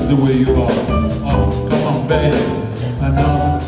the way you are. Oh, come on, baby. I know,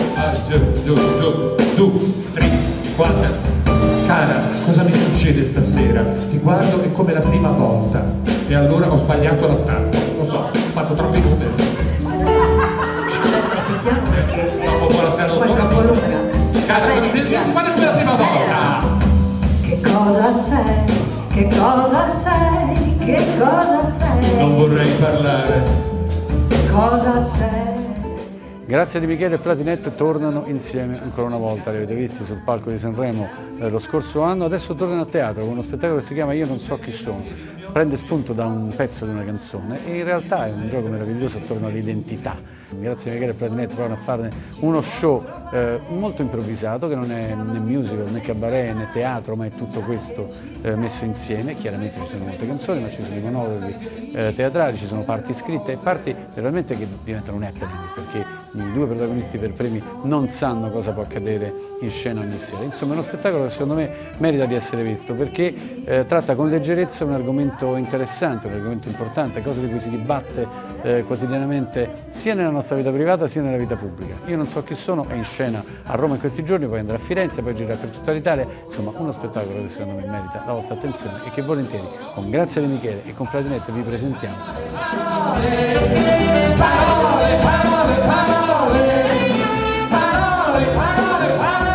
do, 3, 4. Cara, cosa mi succede stasera? Ti guardo è come la prima volta. E allora ho sbagliato l'attacco. Lo so, ho fatto troppi numeri. Adesso aspettiamo perché... Dopo buonasera, poi troppo lunga. Cara, cosa mi succede? Guarda come la prima volta. Che cosa sei? Che cosa sei? Che cosa sei? Non vorrei parlare. Che cosa sei? Grazia di Michele e Platinette tornano insieme ancora una volta, li avete visti sul palco di Sanremo lo scorso anno, adesso tornano a teatro con uno spettacolo che si chiama Io non so chi sono, prende spunto da un pezzo di una canzone e in realtà è un gioco meraviglioso attorno all'identità. Grazie a Michele e Platinette provano a farne uno show molto improvvisato che non è né musical né cabaret né teatro ma è tutto questo messo insieme. Chiaramente ci sono molte canzoni ma ci sono i monologhi teatrali, ci sono parti scritte e parti realmente che diventano un happening perché i due protagonisti per primi non sanno cosa può accadere in scena ogni sera. Insomma è uno spettacolo che secondo me merita di essere visto perché tratta con leggerezza un argomento interessante, un argomento importante, cosa di cui si dibatte quotidianamente sia nella nostra vita privata sia nella vita pubblica. Io non so chi sono, è in scena a Roma in questi giorni, poi andrà a Firenze, poi girerà per tutta l'Italia, insomma uno spettacolo che secondo me merita la vostra attenzione e che volentieri con Grazia di Michele e con Platinette vi presentiamo. Parole, parole, parole, parole, parole, parole,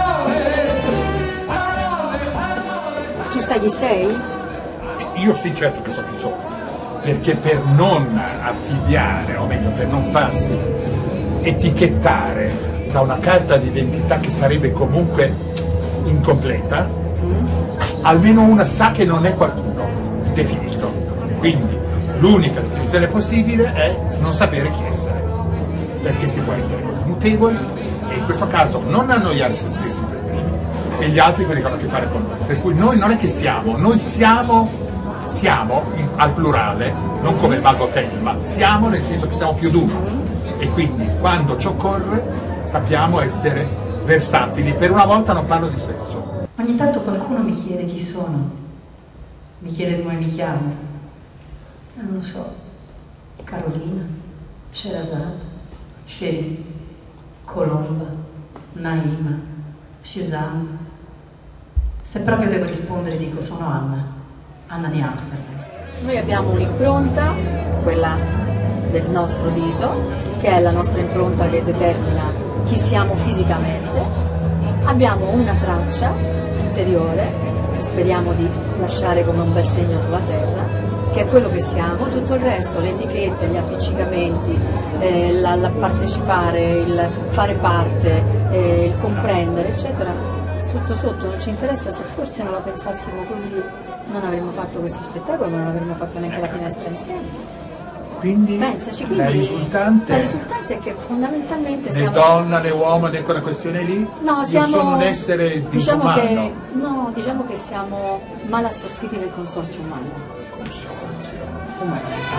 parole, parole. Tu sai chi sei? Io sto certo che so chi sono, perché per non affiliare, o meglio per non farsi etichettare da una carta d'identità che sarebbe comunque incompleta, almeno una sa che non è qualcuno definito. Quindi l'unica definizione possibile è non sapere chi essere, perché si può essere così mutevoli e in questo caso non annoiare se stessi per primi e gli altri quelli che hanno a che fare con noi. Per cui noi non è che siamo, noi siamo al plurale, non come il Mago Hotel, ma siamo nel senso che siamo più di uno e quindi quando ci occorre sappiamo essere versatili. Per una volta non parlo di sesso. Ogni tanto qualcuno mi chiede chi sono, mi chiede come mi chiamo. Non lo so, Carolina, Sherazade, Sherry, Colomba, Naima, Suzanne. Se proprio devo rispondere dico sono Anna di Amsterdam. Noi abbiamo un'impronta, quella del nostro dito, che è la nostra impronta che determina chi siamo fisicamente. Abbiamo una traccia interiore, che speriamo di lasciare come un bel segno sulla terra, che è quello che siamo. Tutto il resto, le etichette, gli appiccicamenti, la partecipare, il fare parte, il comprendere, eccetera, sotto sotto non ci interessa. Se forse non la pensassimo così non avremmo fatto questo spettacolo, non avremmo fatto neanche la finestra insieme. Quindi, Pensaci, la risultante è che fondamentalmente né siamo... donna né uomo né quella questione lì, No, io sono un essere disumano. Diciamo che siamo mal assortiti nel consorzio umano. Consorzio. Umano.